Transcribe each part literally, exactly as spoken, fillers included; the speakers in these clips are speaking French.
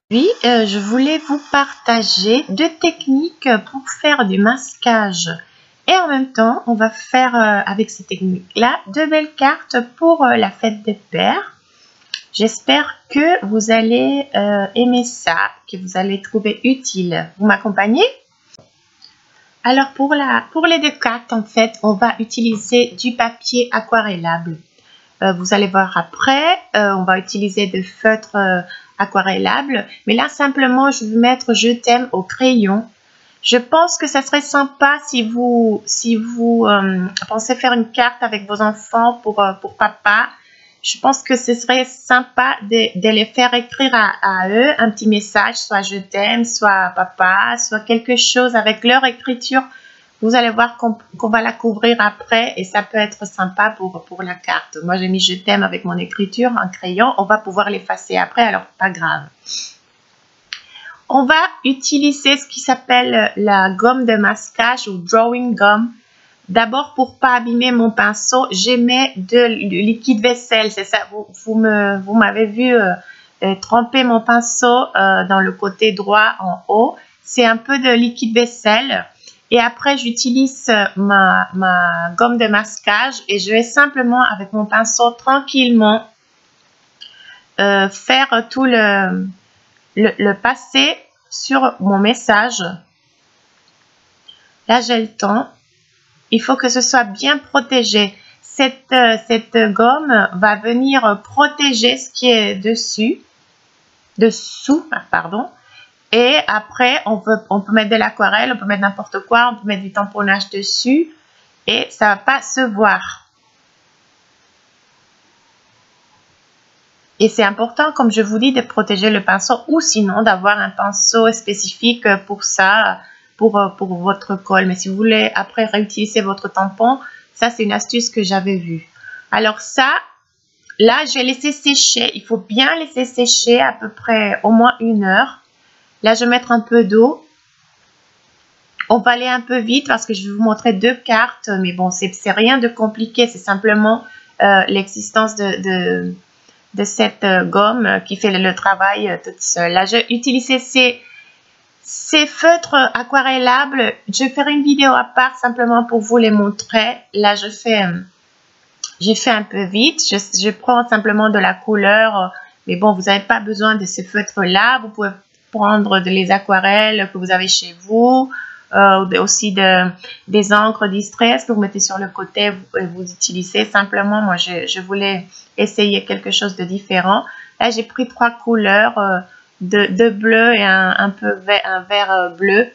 Aujourd'hui, euh, je voulais vous partager deux techniques pour faire du masquage. Et en même temps, on va faire euh, avec ces techniques-là deux belles cartes pour euh, la fête des pères. J'espère que vous allez euh, aimer ça, que vous allez trouver utile. Vous m'accompagnez? Alors pour, la, pour les deux cartes, en fait, on va utiliser du papier aquarellable. Euh, vous allez voir après, euh, on va utiliser des feutres euh, aquarellables. Mais là, simplement, je vais mettre « Je t'aime » au crayon. Je pense que ça serait sympa si vous, si vous euh, pensez faire une carte avec vos enfants pour, euh, pour papa. Je pense que ce serait sympa de, de les faire écrire à, à eux un petit message, soit « Je t'aime », soit « Papa », soit quelque chose avec leur écriture. Vous allez voir qu'on qu'on va la couvrir après et ça peut être sympa pour, pour la carte. Moi, j'ai mis « Je t'aime » avec mon écriture en crayon. On va pouvoir l'effacer après, alors pas grave. On va utiliser ce qui s'appelle la gomme de masquage ou drawing gum. D'abord, pour pas abîmer mon pinceau, j'émets de liquide vaisselle. C'est ça, vous, vous me, vous m'avez vu euh, euh, tremper mon pinceau euh, dans le côté droit en haut. C'est un peu de liquide vaisselle. Et après, j'utilise ma, ma gomme de masquage et je vais simplement, avec mon pinceau, tranquillement euh, faire tout le, le, le passer sur mon message. Là, j'ai le temps. Il faut que ce soit bien protégé. Cette, euh, cette gomme va venir protéger ce qui est dessus, dessous, pardon. Et après, on peut, on peut mettre de l'aquarelle, on peut mettre n'importe quoi, on peut mettre du tamponnage dessus et ça ne va pas se voir. Et c'est important, comme je vous dis, de protéger le pinceau ou sinon d'avoir un pinceau spécifique pour ça, pour, pour votre colle. Mais si vous voulez après réutiliser votre tampon, ça c'est une astuce que j'avais vue. Alors ça, là, je vais laisser sécher. Il faut bien laisser sécher à peu près au moins une heure. Là, je vais mettre un peu d'eau. On va aller un peu vite parce que je vais vous montrer deux cartes. Mais bon, c'est rien de compliqué. C'est simplement euh, l'existence de, de, de cette euh, gomme qui fait le, le travail euh, toute seule. Là, je vais utiliser ces, ces feutres aquarellables. Je vais faire une vidéo à part simplement pour vous les montrer. Là, je fais, je fais un peu vite. Je, je prends simplement de la couleur. Mais bon, vous n'avez pas besoin de ces feutres-là. Vous pouvez prendre de les aquarelles que vous avez chez vous, euh, aussi de, des encres distress que vous mettez sur le côté, vous, vous utilisez simplement. Moi, je, je voulais essayer quelque chose de différent. Là, j'ai pris trois couleurs, euh, de, de bleu et un, un peu vert, un vert euh, bleu.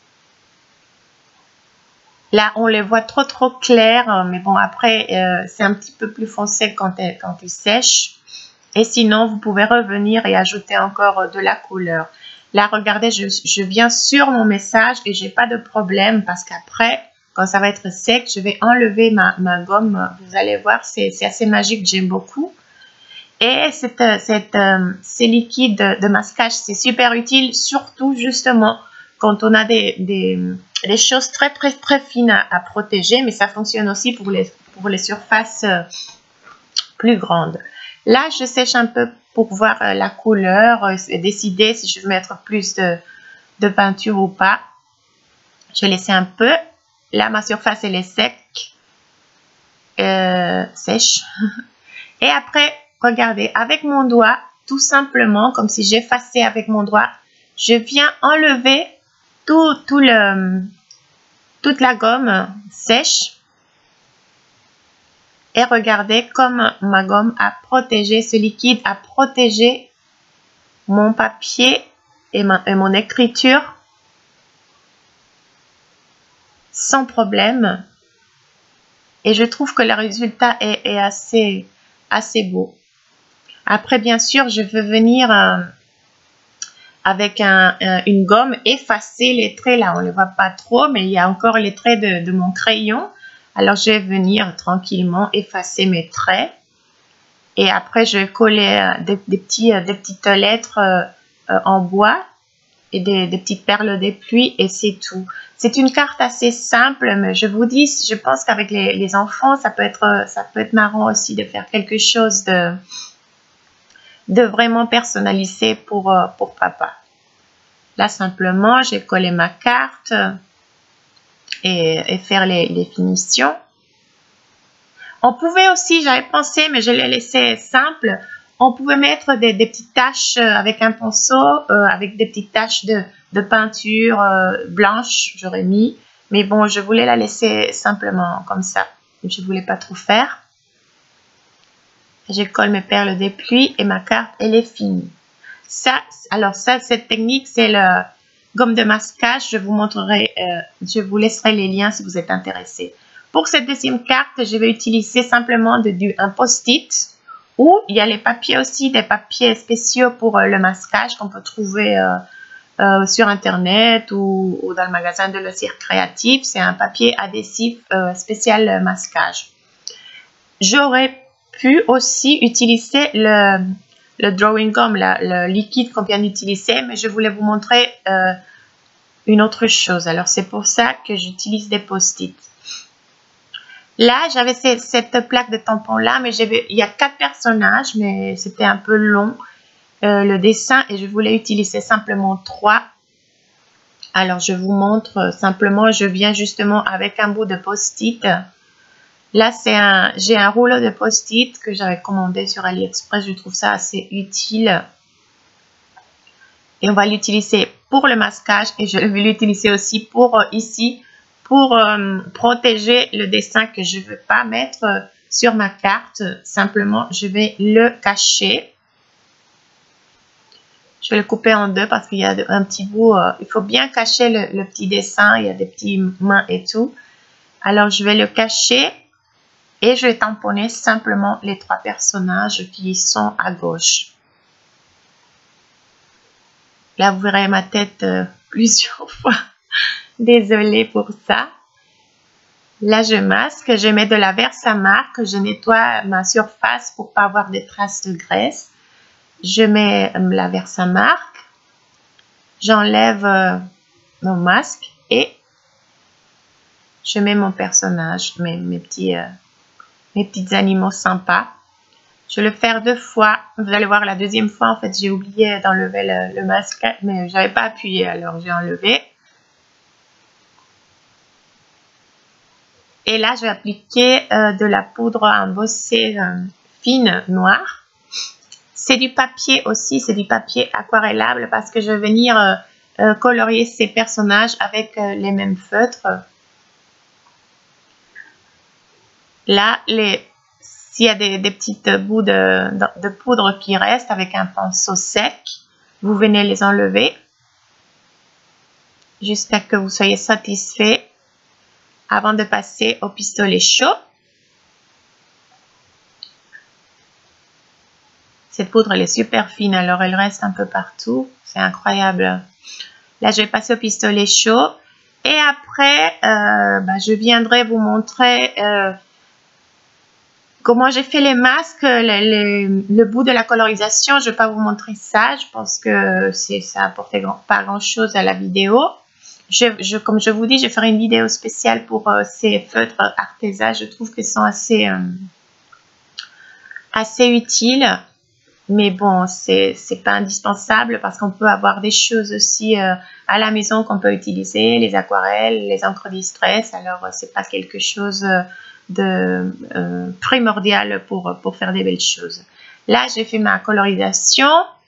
Là, on les voit trop trop clairs, mais bon, après, euh, c'est un petit peu plus foncé quand, elle, quand ils sèchent. Et sinon, vous pouvez revenir et ajouter encore de la couleur. Là, regardez, je, je viens sur mon message et j'ai pas de problème parce qu'après, quand ça va être sec, je vais enlever ma, ma gomme. Vous allez voir, c'est assez magique, j'aime beaucoup. Et cette, cette, euh, ces liquides de, de masquage, c'est super utile, surtout justement quand on a des, des, des choses très, très, très fines à, à protéger. Mais ça fonctionne aussi pour les, pour les surfaces euh, plus grandes. Là, je sèche un peu pour voir la couleur et décider si je veux mettre plus de, de peinture ou pas. Je vais laisser un peu. Là, ma surface, elle est sec, euh, sèche. Et après, regardez, avec mon doigt, tout simplement, comme si j'effaçais avec mon doigt, je viens enlever tout, tout le, toute la gomme sèche. Et regardez comme ma gomme a protégé, ce liquide a protégé mon papier et, ma, et mon écriture sans problème. Et je trouve que le résultat est, est assez, assez beau. Après, bien sûr, je veux venir euh, avec un, un, une gomme effacer les traits. Là, on ne les voit pas trop, mais il y a encore les traits de, de mon crayon. Alors, je vais venir tranquillement effacer mes traits. Et après, je vais coller des, des, petits, des petites lettres euh, en bois et des, des petites perles de pluie et c'est tout. C'est une carte assez simple, mais je vous dis, je pense qu'avec les, les enfants, ça peut être, ça peut être marrant aussi de faire quelque chose de, de vraiment personnaliser pour, euh, pour papa. Là, simplement, j'ai collé ma carte et, et faire les, les finitions. On pouvait aussi, j'avais pensé, mais je l'ai laissé simple, on pouvait mettre des, des petites taches avec un pinceau, euh, avec des petites taches de, de peinture euh, blanche, j'aurais mis. Mais bon, je voulais la laisser simplement comme ça. Je ne voulais pas trop faire. Je colle mes perles de pluie et ma carte, elle est finie. Ça, alors ça, cette technique, c'est le gomme de masquage. Je vous montrerai, euh, je vous laisserai les liens si vous êtes intéressés. Pour cette deuxième carte, je vais utiliser simplement de, du, un post-it où il y a les papiers aussi, des papiers spéciaux pour euh, le masquage qu'on peut trouver euh, euh, sur Internet ou, ou dans le magasin de loisirs créatifs. C'est un papier adhésif euh, spécial masquage. J'aurais pu aussi utiliser le, le drawing gum, la, le liquide qu'on vient d'utiliser, mais je voulais vous montrer euh, une autre chose. Alors, c'est pour ça que j'utilise des post-it. Là, j'avais cette plaque de tampons là, mais il y a quatre personnages, mais c'était un peu long euh, le dessin et je voulais utiliser simplement trois. Alors, je vous montre simplement, je viens justement avec un bout de post-it. Là, c'est un, j'ai un rouleau de post-it que j'avais commandé sur AliExpress. Je trouve ça assez utile. Et on va l'utiliser pour le masquage et je vais l'utiliser aussi pour euh, ici. Pour euh, protéger le dessin que je ne veux pas mettre euh, sur ma carte, simplement, je vais le cacher. Je vais le couper en deux parce qu'il y a un petit bout, euh, il faut bien cacher le, le petit dessin, il y a des petites mains et tout. Alors, je vais le cacher et je vais tamponner simplement les trois personnages qui sont à gauche. Là, vous verrez ma tête euh, plusieurs fois. Désolée pour ça. Là, je masque, je mets de la Versamark, je nettoie ma surface pour pas avoir des traces de graisse. Je mets la Versamark, j'enlève euh, mon masque et je mets mon personnage, mes, mes, petits, euh, mes petits animaux sympas. Je vais le faire deux fois. Vous allez voir, la deuxième fois, en fait, j'ai oublié d'enlever le, le masque, mais je n'avais pas appuyé, alors j'ai enlevé. Et là, je vais appliquer euh, de la poudre embossée euh, fine noire. C'est du papier aussi, c'est du papier aquarellable parce que je vais venir euh, euh, colorier ces personnages avec euh, les mêmes feutres. Là, s'il y a des, des petites bouts de, de, de poudre qui restent avec un pinceau sec, vous venez les enlever jusqu'à ce que vous soyez satisfait avant de passer au pistolet chaud. Cette poudre, elle est super fine, alors elle reste un peu partout. C'est incroyable. Là, je vais passer au pistolet chaud. Et après, euh, bah, je viendrai vous montrer euh, comment j'ai fait les masques, le, le, le bout de la colorisation. Je ne vais pas vous montrer ça. Je pense que ça n'apportait grand, pas grand-chose à la vidéo. Je, je, comme je vous dis, je ferai une vidéo spéciale pour euh, ces feutres artésans. Je trouve qu'ils sont assez, euh, assez utiles. Mais bon, c'est pas indispensable parce qu'on peut avoir des choses aussi euh, à la maison qu'on peut utiliser, les aquarelles, les encres distress. Alors, c'est pas quelque chose de euh, primordial pour, pour faire des belles choses. Là, j'ai fait ma colorisation.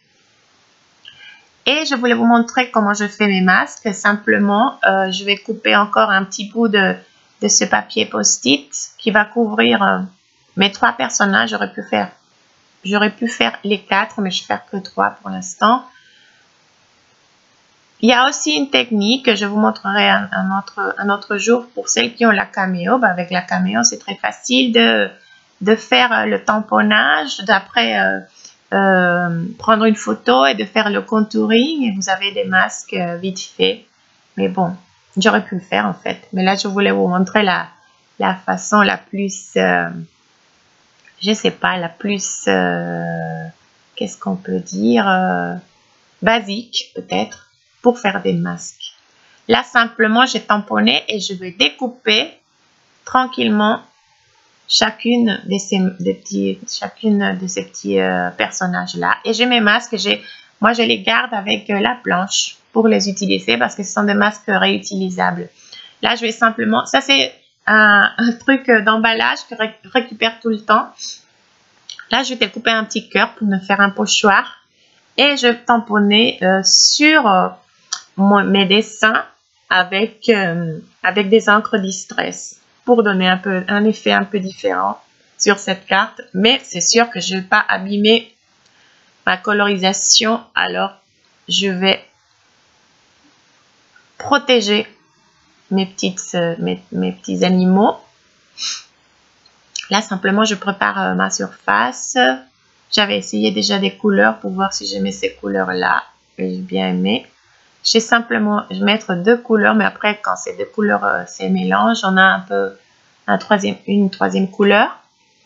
Et je voulais vous montrer comment je fais mes masques. Simplement, euh, je vais couper encore un petit bout de, de ce papier post-it qui va couvrir euh, mes trois personnages. J'aurais pu faire, j'aurais pu faire les quatre, mais je vais faire que trois pour l'instant. Il y a aussi une technique que je vous montrerai un, un, autre, un autre jour pour celles qui ont la Cameo. Ben avec la Cameo, c'est très facile de, de faire le tamponnage, d'après... Euh, Euh, prendre une photo et de faire le contouring et vous avez des masques euh, vite fait. Mais bon, j'aurais pu le faire en fait. Mais là, je voulais vous montrer la, la façon la plus, euh, je sais pas, la plus, euh, qu'est-ce qu'on peut dire, euh, basique peut-être, pour faire des masques. Là, simplement, j'ai tamponné et je vais découper tranquillement chacune de ces, de petits, chacune de ces petits euh, personnages-là. Et j'ai mes masques, j'ai, moi je les garde avec euh, la planche pour les utiliser parce que ce sont des masques réutilisables. Là, je vais simplement, ça c'est un, un truc d'emballage que je récupère tout le temps. Là, je vais découper un petit cœur pour me faire un pochoir et je vais tamponner euh, sur euh, mon, mes dessins avec, euh, avec des encres Distress pour donner un, peu, un effet un peu différent sur cette carte. Mais c'est sûr que je ne vais pas abîmer ma colorisation, alors je vais protéger mes, petites, euh, mes, mes petits animaux. Là, simplement, je prépare euh, ma surface. J'avais essayé déjà des couleurs pour voir si j'aimais ces couleurs-là. Et j'ai bien aimé. J'ai simplement, je vais mettre deux couleurs, mais après, quand ces deux couleurs euh, se mélangent, on a un peu un troisième, une troisième couleur.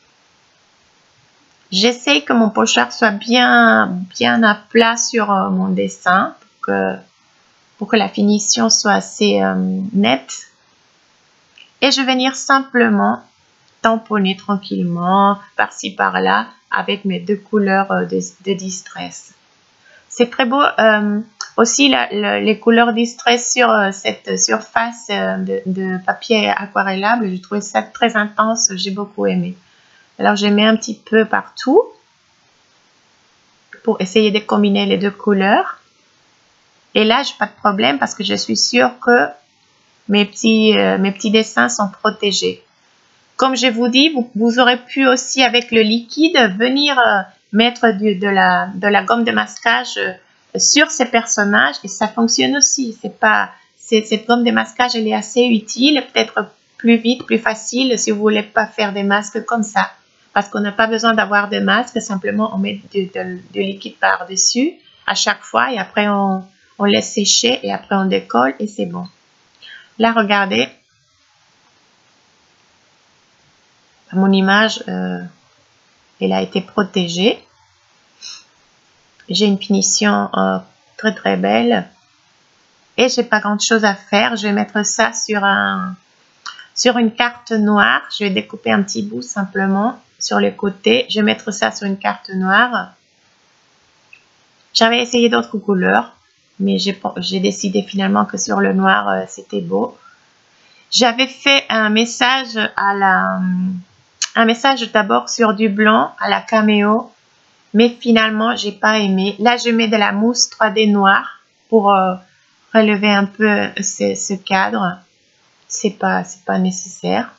J'essaye que mon pochoir soit bien, bien à plat sur euh, mon dessin pour que, pour que la finition soit assez euh, nette. Et je vais venir simplement tamponner tranquillement par-ci par-là avec mes deux couleurs euh, de, de Distress. C'est très beau. Euh, aussi, la, la, les couleurs Distress sur euh, cette surface euh, de, de papier aquarellable, j'ai trouvé ça très intense. J'ai beaucoup aimé. Alors, je mets un petit peu partout pour essayer de combiner les deux couleurs. Et là, je n'ai pas de problème parce que je suis sûre que mes petits, euh, mes petits dessins sont protégés. Comme je vous dis, vous, vous aurez pu aussi avec le liquide venir euh, mettre du, de, la, de la gomme de masquage euh, sur ces personnages et ça fonctionne aussi. C'est pas, c'est, cette gomme de masquage, elle est assez utile, peut-être plus vite, plus facile si vous voulez pas faire des masques comme ça. Parce qu'on n'a pas besoin d'avoir de masque, simplement on met du, de, du liquide par-dessus à chaque fois et après on, on laisse sécher et après on décolle et c'est bon. Là, regardez. Mon image, euh, elle a été protégée. J'ai une finition euh, très très belle. Et j'ai pas grand chose à faire. Je vais mettre ça sur, un, sur une carte noire. Je vais découper un petit bout simplement sur les côtés. Je vais mettre ça sur une carte noire. J'avais essayé d'autres couleurs. Mais j'ai décidé finalement que sur le noir, euh, c'était beau. J'avais fait un message à la... Un message d'abord sur du blanc à la caméo, mais finalement, j'ai pas aimé. Là, je mets de la mousse trois D noire pour euh, relever un peu ce, ce cadre. C'est pas, c'est pas nécessaire.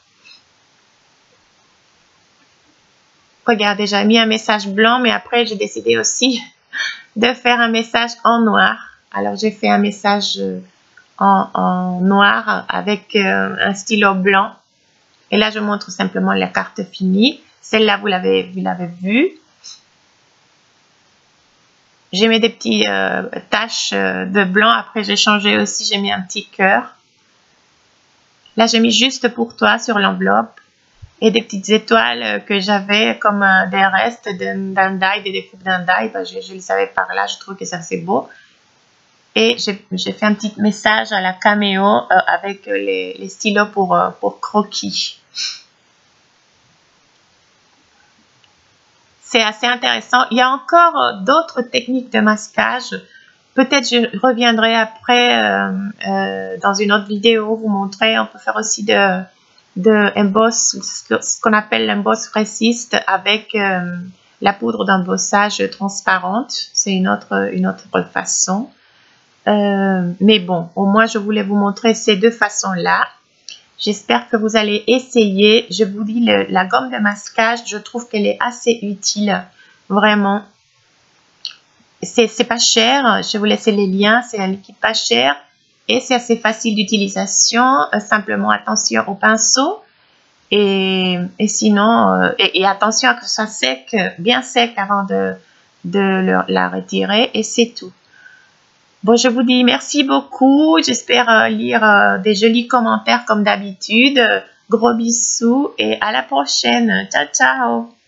Regardez, j'ai mis un message blanc, mais après, j'ai décidé aussi de faire un message en noir. Alors, j'ai fait un message en, en noir avec euh, un stylo blanc. Et là, je montre simplement la carte finie. Celle-là, vous l'avez vous l'avez vue. J'ai mis des petites euh, taches euh, de blanc. Après, j'ai changé aussi. J'ai mis un petit cœur. Là, j'ai mis juste pour toi sur l'enveloppe. Et des petites étoiles que j'avais comme euh, des restes d'un die, des découpes d'un die. Ben, je, je les savais par là. Je trouve que ça, c'est beau. Et j'ai fait un petit message à la caméo euh, avec les, les stylos pour, euh, pour croquis. C'est assez intéressant. Il y a encore d'autres techniques de masquage. Peut-être je reviendrai après euh, euh, dans une autre vidéo vous montrer. On peut faire aussi de, de emboss, ce qu'on appelle l'emboss résiste avec euh, la poudre d'embossage transparente. C'est une autre, une autre façon. Euh, mais bon, au moins je voulais vous montrer ces deux façons-là. J'espère que vous allez essayer. Je vous dis, le, la gomme de masquage, je trouve qu'elle est assez utile. Vraiment. C'est pas cher. Je vais vous laisser les liens. C'est un liquide pas cher. Et c'est assez facile d'utilisation. Euh, simplement, attention au pinceau. Et, et sinon, euh, et, et attention à que ce soit sec, bien sec avant de, de le, la retirer. Et c'est tout. Bon, je vous dis merci beaucoup. J'espère euh, lire euh, des jolis commentaires comme d'habitude. Gros bisous et à la prochaine. Ciao, ciao.